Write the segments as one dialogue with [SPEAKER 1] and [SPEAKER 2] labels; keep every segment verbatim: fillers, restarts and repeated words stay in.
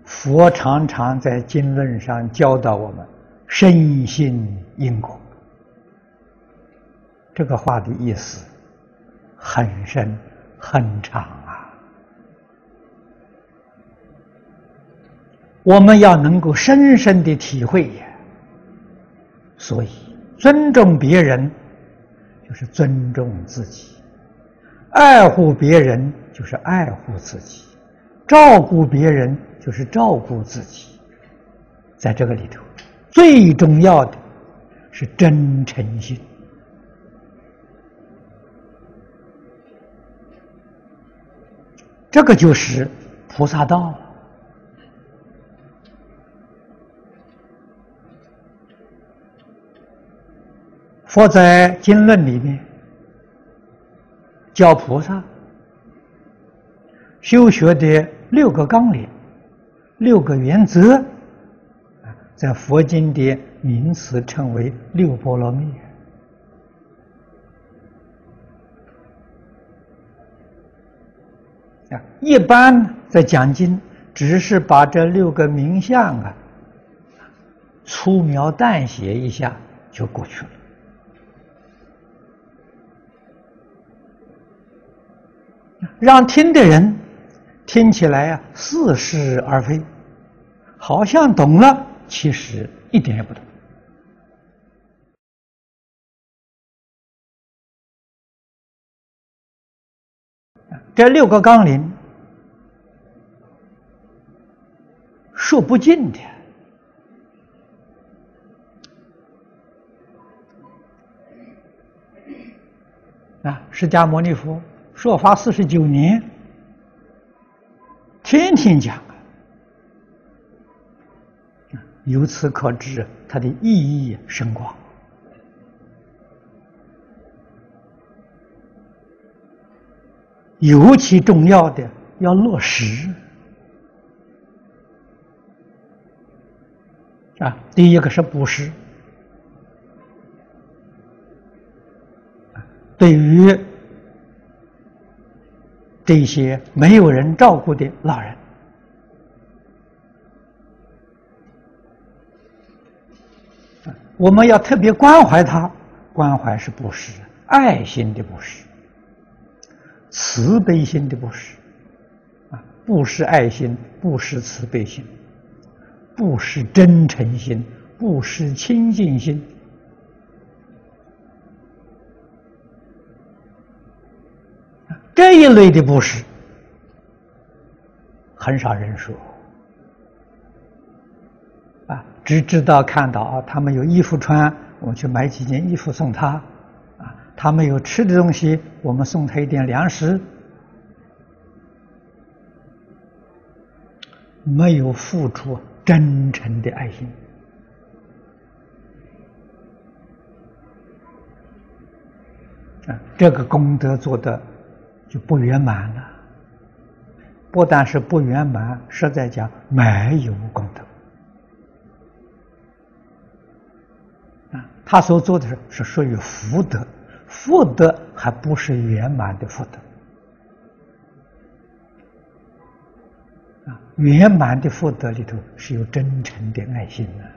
[SPEAKER 1] 佛常常在经论上教导我们深信因果，这个话的意思很深很长啊。我们要能够深深的体会呀。所以尊重别人就是尊重自己，爱护别人就是爱护自己，照顾别人就是照顾自己。在这个里头，最重要的是真诚心。这个就是菩萨道。佛在经论里面教菩萨修学的六个纲领、六个原则，在佛经的名词称为六波罗蜜。啊，一般在讲经，只是把这六个名相啊粗描淡写一下就过去了。让听的人听起来啊似是而非，好像懂了，其实一点也不懂。这六个纲领说不尽的。啊，释迦牟尼佛说法四十九年，天天讲啊，由此可知它的意义深广。尤其重要的要落实啊！第一个是布施，对于这些没有人照顾的老人，我们要特别关怀他。关怀是布施，爱心的布施，慈悲心的布施啊，布施爱心，布施慈悲心，布施真诚心，布施清净心。这一类的布施很少人说啊，只知道看到啊，他们有衣服穿，我们去买几件衣服送他啊；他们有吃的东西，我们送他一点粮食，没有付出真诚的爱心啊，这个功德做的就不圆满了。不但是不圆满，实在讲没有功德啊。他所做的是是属于福德，福德还不是圆满的福德啊。圆满的福德里头是有真诚的爱心的。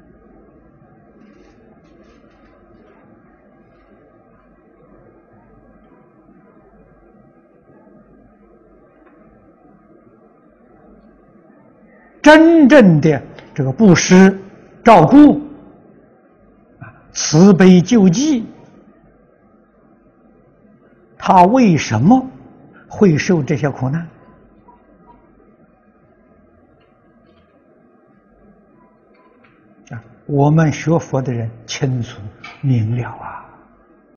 [SPEAKER 1] 真正的这个布施、照顾、啊慈悲救济，他为什么会受这些苦难？啊，我们学佛的人清楚明了啊。